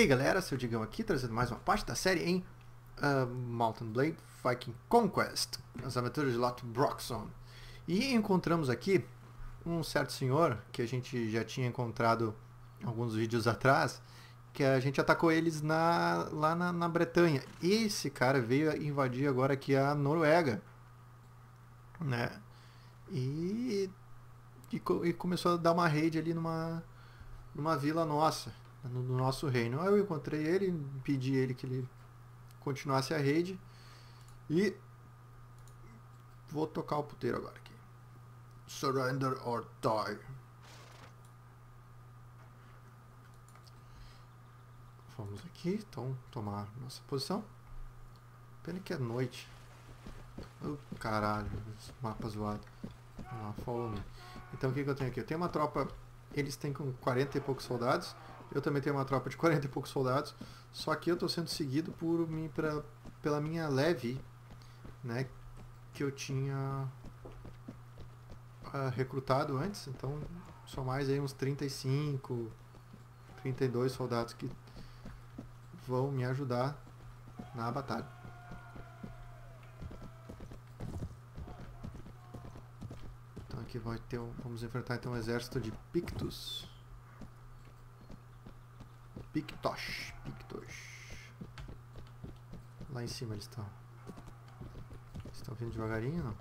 aí galera, seu Digão aqui, trazendo mais uma parte da série em Mount & Blade Viking Conquest, as aventuras de Lot Broxon. E encontramos aqui um certo senhor, que a gente já tinha encontrado alguns vídeos atrás, que a gente atacou eles lá na Bretanha. Esse cara veio invadir agora aqui a Noruega, né? E começou a dar uma raid ali numa vila nossa, no nosso reino. Aí eu encontrei ele, pedi ele que ele continuasse a raid e vou tocar o puteiro agora aqui. Surrender or die. Vamos aqui, então tomar nossa posição. Pena que é noite. Oh, caralho, esse mapa zoado. Follow me. Então o que eu tenho aqui? Eu tenho uma tropa, eles têm com 40 e poucos soldados. Eu também tenho uma tropa de 40 e poucos soldados. Só que eu estou sendo seguido pela minha leve, né? Que eu tinha recrutado antes. Então são mais aí uns 35, 32 soldados que vão me ajudar na batalha. Então aqui vai ter vamos enfrentar então um exército de Pictos. Pictos. Lá em cima eles estão. Estão vindo devagarinho, não?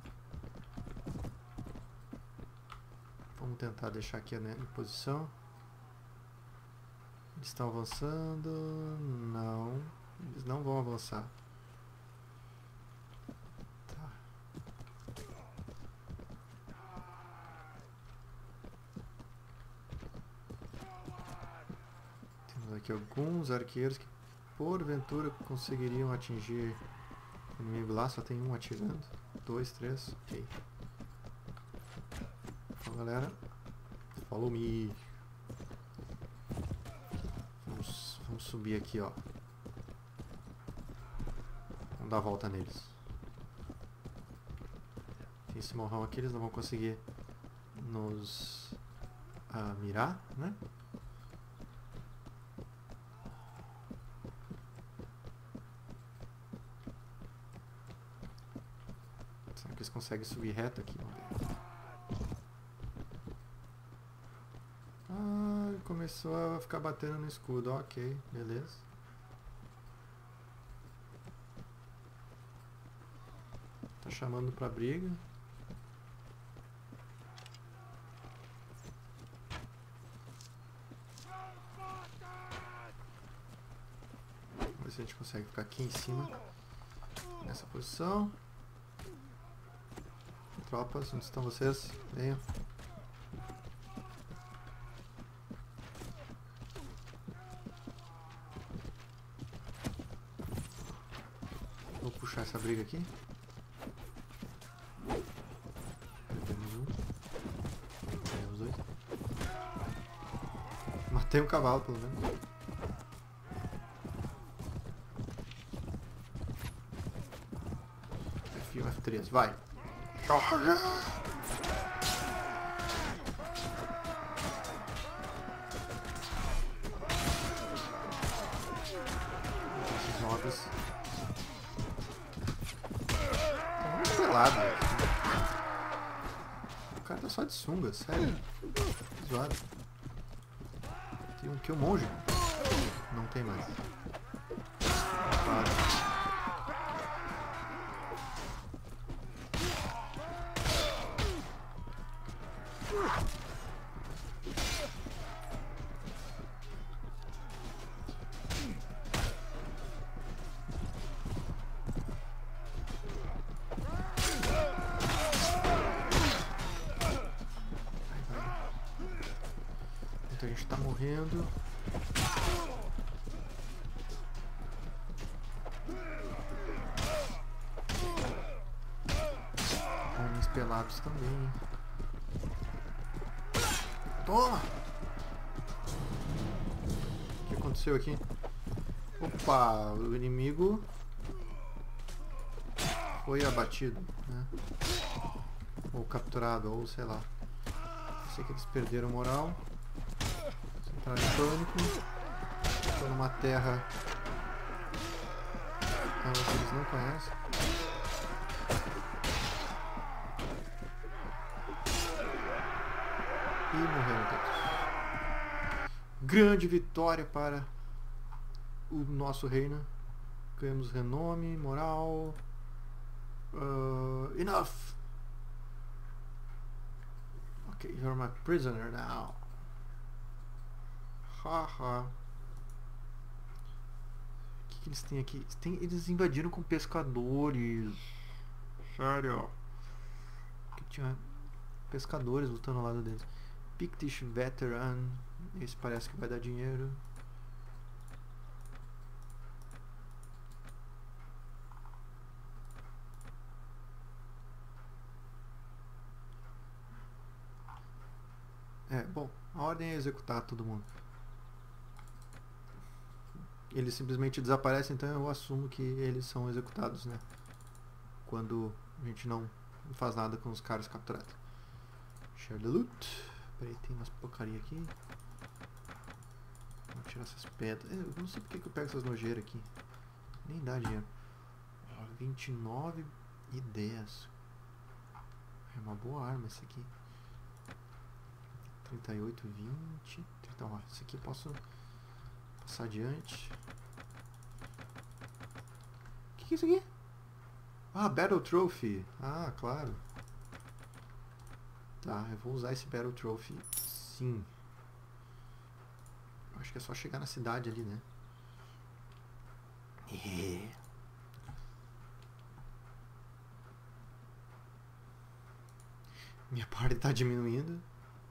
Vamos tentar deixar aqui em posição. Eles estão avançando. Não. Eles não vão avançar. Tá. Temos aqui alguns arqueiros que porventura conseguiriam atingir o inimigo lá. Só tem um atirando. 2, 3. Ok. Então galera, follow me. Vamos subir aqui, ó. Vamos dar a volta neles. Tem esse morrão aqui, eles não vão conseguir nos mirar, né? Será que eles conseguem subir reto aqui? Começou a ficar batendo no escudo. Ok, beleza. Tá chamando pra briga. Vamos ver se a gente consegue ficar aqui em cima, nessa posição. Tropas, onde estão vocês? Venham. Vou puxar essa briga aqui. Perdemos um. Perdemos dois. Matei um cavalo, pelo menos. F1, F3, vai! Charge! Esses mobs pelado. O cara tá só de sunga, sério. Que zoado. Tem aqui um monge. Não tem mais. Claro. A gente tá morrendo. Homens pelados também. Toma! O que aconteceu aqui? Opa, o inimigo foi abatido, né? Ou capturado, ou sei lá. Sei que eles perderam moral. Entraram em pânico. Estão uma terra que eles não conhecem. E morreram todos. Grande vitória para o nosso reino. Ganhamos renome, moral. Enough! Okay, you're my prisoner now. Haha. O que eles têm aqui? Eles invadiram com pescadores. Sério. Que tinha pescadores lutando ao lado deles. Pictish Veteran. Esse parece que vai dar dinheiro. Bom, a ordem é executar todo mundo. Eles simplesmente desaparecem, então eu assumo que eles são executados, né? Quando a gente não faz nada com os caras capturados. Share the loot. Peraí, tem umas porcaria aqui. Vou tirar essas pedras. Eu não sei porque que eu pego essas nojeiras aqui. Nem dá dinheiro. 29 e 10. É uma boa arma essa aqui. 38, 20. Então, isso aqui eu posso passar adiante. O que é isso aqui? Ah, Battle Trophy. Ah, claro. Tá, eu vou usar esse Battle Trophy. Sim. Acho que é só chegar na cidade ali, né? Minha party tá diminuindo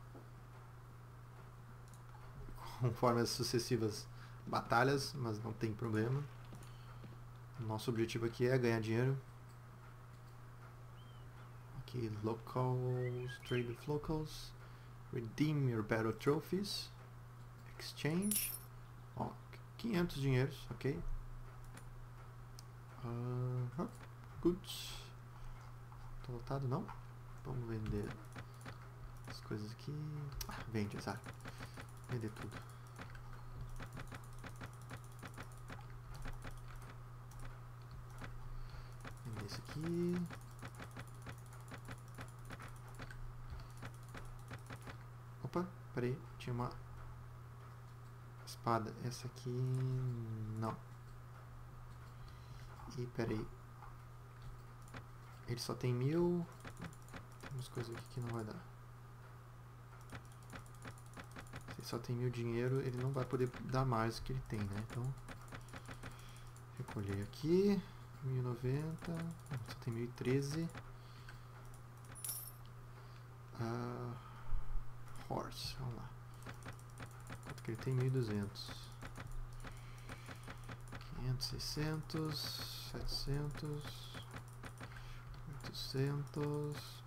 conforme as sucessivas batalhas, mas não tem problema. Nosso objetivo aqui é ganhar dinheiro. Aqui, locals, trade with locals, redeem your battle trophies, exchange, 500 dinheiros, ok. Goods, tá lotado não? Vamos vender as coisas aqui. Vende, azar. Vender tudo. Vender isso aqui. Opa, peraí, tinha uma espada. Essa aqui não. E peraí, ele só tem 1000. Tem umas coisas aqui que não vai dar. Se ele só tem 1000 dinheiro, ele não vai poder dar mais do que ele tem, né? Então, recolher aqui. 1090. Só tem 1013. Horse, vamos lá. Quanto que ele tem? 1200. 500, 600, 700, 800.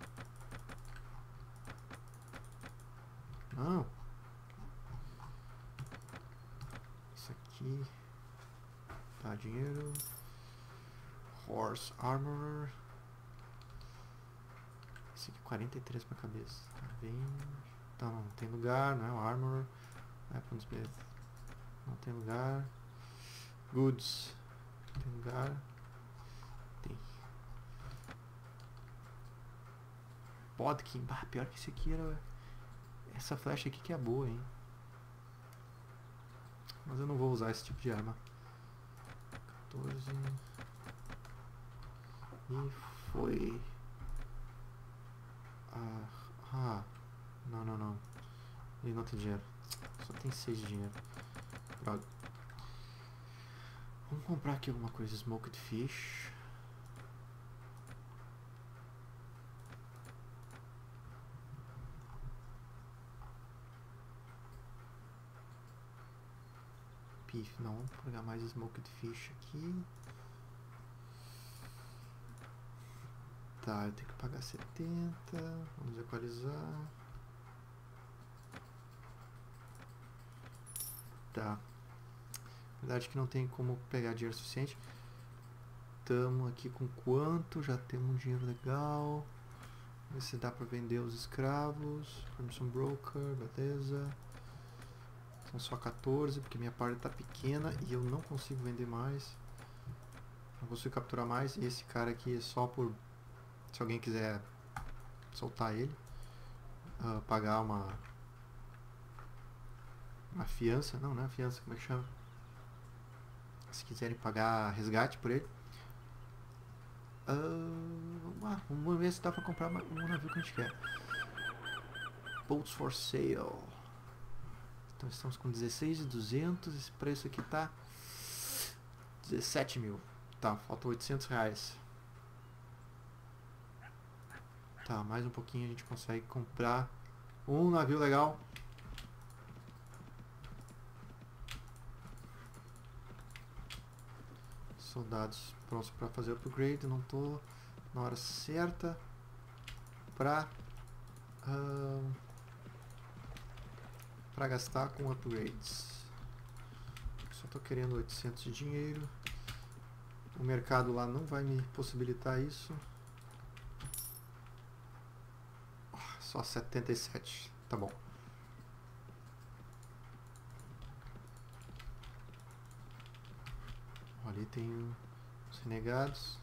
Não. Isso aqui dá dinheiro. Horse Armorer. Esse aqui 43 pra cabeça. Tá bem. Então não tem lugar, não é o Armorer. Não tem lugar. Goods. Tem lugar. Tem. Podkin. Pior que esse aqui era. Essa flecha aqui que é boa, hein. Mas eu não vou usar esse tipo de arma. 14. E foi. Não. Ele não tem dinheiro. Só tem 6 de dinheiro. Droga. Vamos comprar aqui alguma coisa. Smoked Fish. Beef, não. Vamos pegar mais Smoked Fish aqui. Tá, eu tenho que pagar 70. Vamos equalizar. Tá. Na verdade que não tem como pegar dinheiro suficiente. Estamos aqui com quanto? Já temos um dinheiro legal. Ver se dá pra vender os escravos. Permission Broker, beleza. Então só 14, porque minha party tá pequena e eu não consigo vender mais. Não consigo capturar mais. Esse cara aqui é só por... se alguém quiser soltar ele. Pagar uma fiança. Não é fiança, como é que chama? Se quiserem pagar resgate por ele. Vamos ver se dá pra comprar um navio que a gente quer. Boats for sale. Então estamos com 16.200. Esse preço aqui tá 17 mil. Tá, falta 800 reais. Tá, mais um pouquinho a gente consegue comprar um navio legal. Soldados prontos para fazer upgrade. Não tô na hora certa para gastar com upgrades. Só tô querendo 800 de dinheiro. O mercado lá não vai me possibilitar isso. Só 77, tá bom. Ali tem os renegados.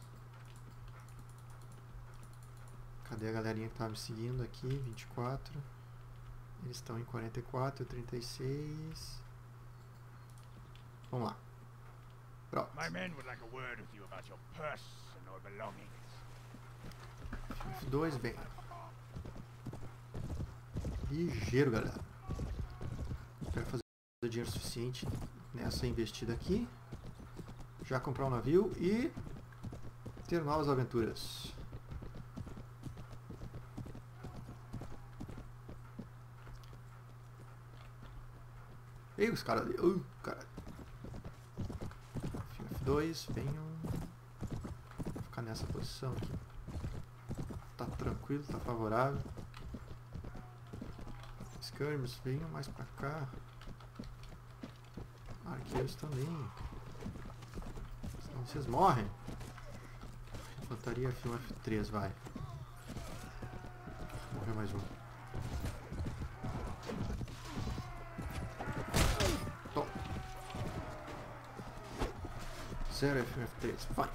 Cadê a galerinha que estava me seguindo aqui? 24. Eles estão em 44, 36. Vamos lá. Pronto. F2, vem. Ligeiro, galera. Espero fazer dinheiro suficiente nessa investida aqui. Já comprar um navio e ter novas aventuras. Ei, os caras ali. Cara. F2, venham. Vou ficar nessa posição aqui. Tá tranquilo, tá favorável. Skirmers, venham mais pra cá. Arqueiros também. Senão vocês morrem. Infantaria F1, F3, vai. Morreu mais um. Tom. 0 F1, F3, vai.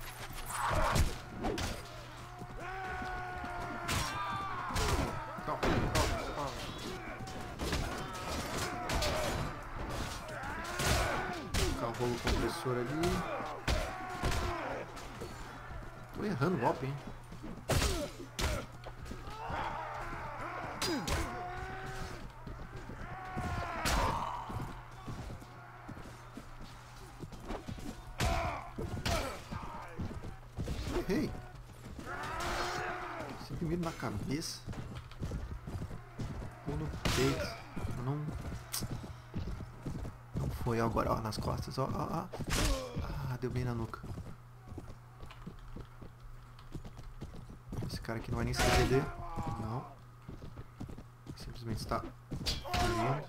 Rolo compressor ali. Tô errando o golpe, hein? Errei. Sempre miro na cabeça. Ou no peito. Não foi agora, ó, nas costas, ó. Ah, deu bem na nuca. Esse cara aqui não vai nem se defender. Não. Simplesmente está fugindo.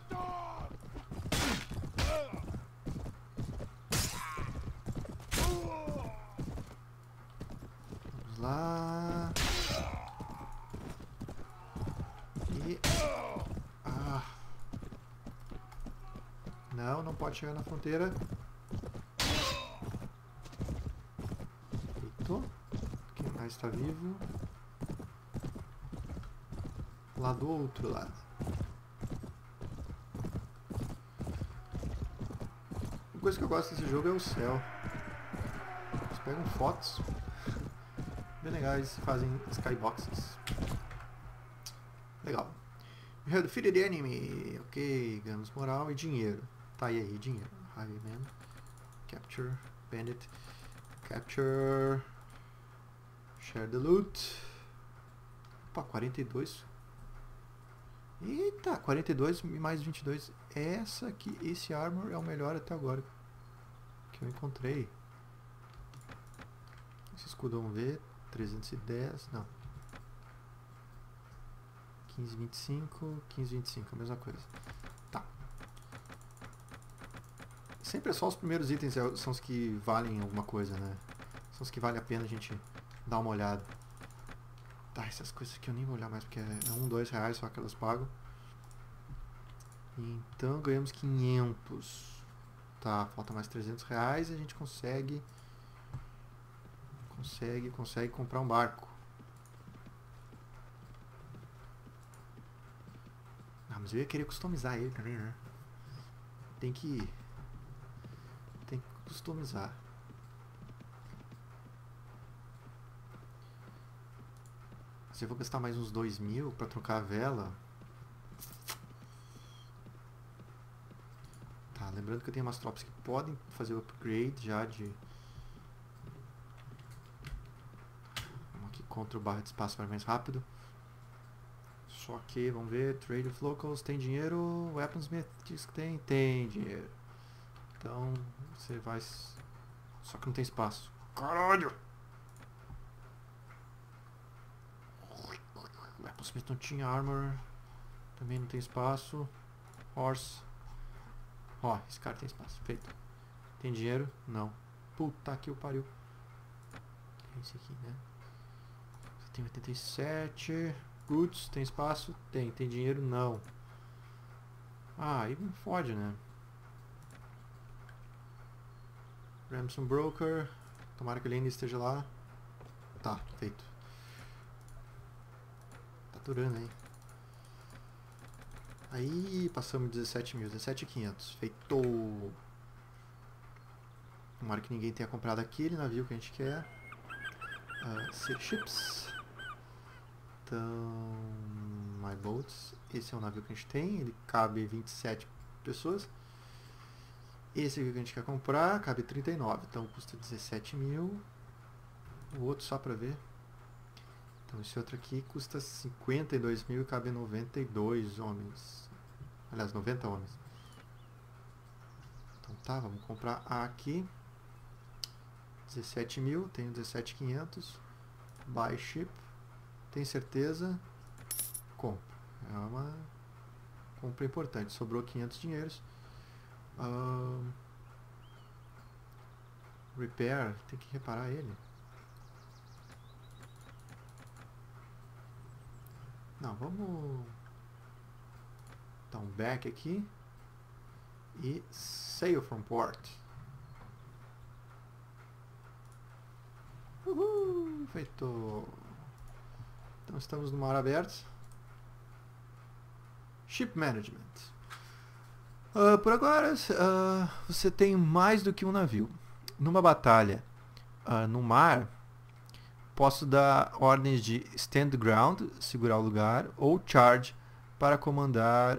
Vamos lá. E... Não pode chegar na fronteira. Eita. Quem mais está vivo? Lá do outro lado. Uma coisa que eu gosto desse jogo é o céu. Eles pegam fotos bem legais e fazem skyboxes. Legal. You have defeated the enemy. Ok, ganhamos moral e dinheiro. Tá, e aí, dinheiro. Highwayman. Capture. Bandit. Capture. Share the loot. Opa, 42. Eita, 42 e mais 22. Essa aqui, esse armor é o melhor até agora que eu encontrei. Esse escudo, vamos ver. 310, não. 1525, 1525, a mesma coisa. Tá. Sempre é só os primeiros itens são os que valem alguma coisa, né? São os que vale a pena a gente dar uma olhada. Tá, essas coisas aqui eu nem vou olhar mais porque é 1, 2 reais só que elas pagam. Então ganhamos 500. Tá, falta mais 300 reais e a gente consegue comprar um barco. Ah, mas eu ia querer customizar ele também, né? Tem que customizar. Se eu vou gastar mais uns 2.000 pra trocar a vela. Tá, lembrando que eu tenho umas tropas que podem fazer o upgrade já de... Vamos aqui contra o barra de espaço para mais rápido. Só que, vamos ver, Trade of Locals, tem dinheiro? Weaponsmith diz que tem dinheiro. Então, você vai... Só que não tem espaço. Caralho! Weaponsmith não tinha armor. Também não tem espaço. Horse. Ó, esse cara tem espaço. Feito. Tem dinheiro? Não. Puta que o pariu. É esse aqui, né? Você tem 87. Goods, tem espaço? Tem. Tem dinheiro? Não. Ah, aí me fode, né? Ramson Broker. Tomara que ele ainda esteja lá. Tá, feito. Tá durando, hein? Aí passamos 17.000, 17.500. Feito. Tomara que ninguém tenha comprado aquele navio que a gente quer. City Ships. Então, My Boats. Esse é o navio que a gente tem. Ele cabe 27 pessoas. Esse aqui que a gente quer comprar cabe 39. Então custa 17.000. O outro só pra ver. Então esse outro aqui custa 52.000 e cabe 92 homens. Aliás, 90 homens. Então tá, vamos comprar aqui. 17.000, tenho 17.500. Buy ship. Tem certeza? Compra. É uma compra importante. Sobrou 500 dinheiros. Repair, tem que reparar ele. Não, vamos dar um back aqui. E sail from port. Uhul, feito. Então estamos no mar aberto. Ship Management. Por agora, você tem mais do que um navio. Numa batalha no mar, posso dar ordens de stand ground, segurar o lugar, ou charge para comandar,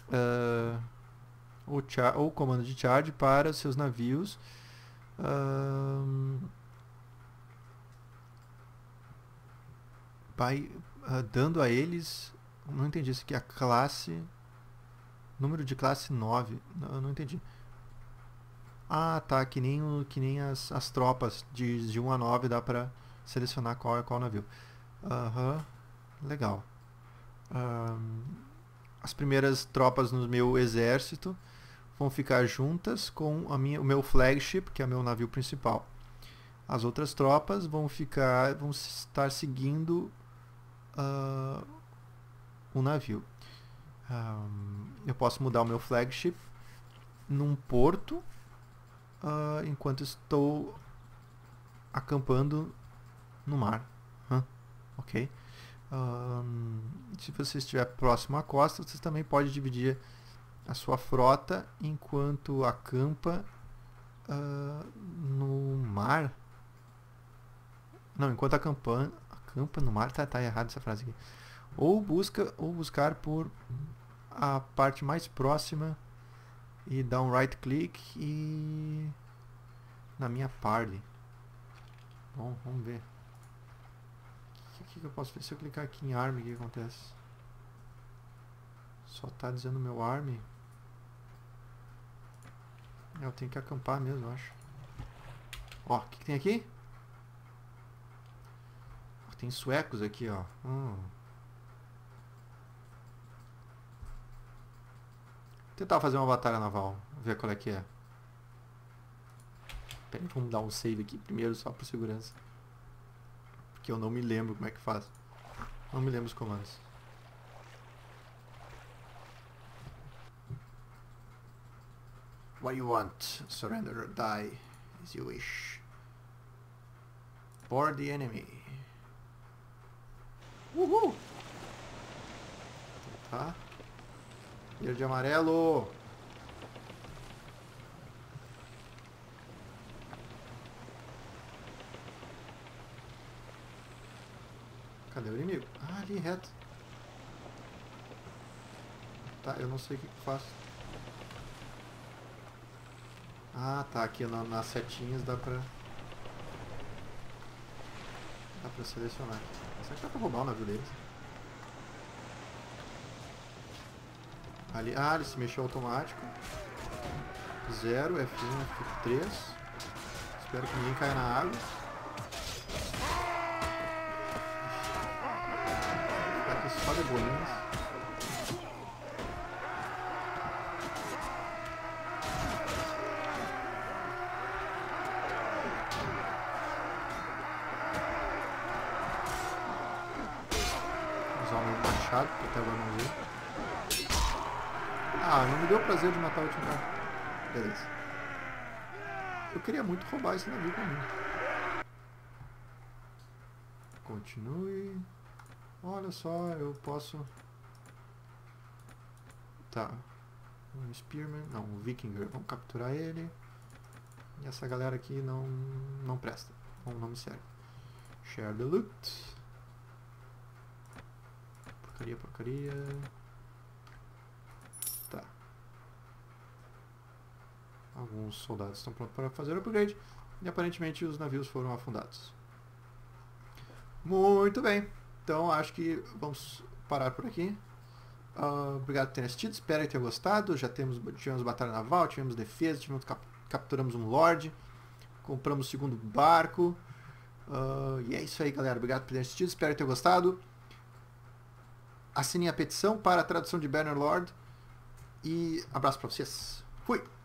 ou comando de charge para seus navios. Dando a eles, não entendi isso aqui, a classe, número de classe 9, não entendi. Ah, tá, que nem as tropas de 1 a 9 dá pra selecionar qual é qual navio. Legal. As primeiras tropas no meu exército vão ficar juntas com o meu flagship, que é o meu navio principal. As outras tropas vão estar seguindo o navio. Eu posso mudar o meu flagship num porto enquanto estou acampando no mar. Ok. Se você estiver próximo à costa, você também pode dividir a sua frota enquanto acampa no mar. Não, enquanto acampa no mar, tá errado essa frase aqui. Ou buscar por a parte mais próxima e dar um right click e na minha party. Bom, vamos ver. O que eu posso ver? Se eu clicar aqui em army, o que acontece? Só tá dizendo meu army. Eu tenho que acampar mesmo, eu acho. Ó, o que tem aqui? Tem suecos aqui, ó. Tentar fazer uma batalha naval. Ver qual é que é. Pera aí, vamos dar um save aqui primeiro, só por segurança. Porque eu não me lembro como é que faz. Não me lembro os comandos. What do you want? Surrender or die, as you wish. Board the enemy. Uhul! Tá. Verde e amarelo. Cadê o inimigo? Ah, ali reto. Tá, eu não sei o que eu faço. Ah, tá. Aqui nas setinhas dá pra selecionar. Será que dá pra roubar o navio deles? Ali, ele se mexeu automático. 0, F1, F3. Espero que ninguém caia na água. Tá aqui só de bolinhas. Vou usar o meu machado, que até agora não usei. Não me deu o prazer de matar o último cara. Beleza. Eu queria muito roubar esse navio pra mim. Continue. Olha só, eu posso... Tá. Um Spearman. Não, um Vikinger. Vamos capturar ele. E essa galera aqui não presta. Não me serve. Share the loot. Porcaria. Tá. Alguns soldados estão prontos para fazer o upgrade. E aparentemente os navios foram afundados. Muito bem. Então acho que vamos parar por aqui. Obrigado por terem assistido. Espero que tenham gostado. Já tivemos batalha naval, tivemos defesa, capturamos um Lorde. Compramos o segundo barco. E é isso aí, galera. Obrigado por terem assistido. Espero que tenham gostado. Assinem a petição para a tradução de Bannerlord. E abraço para vocês. Fui!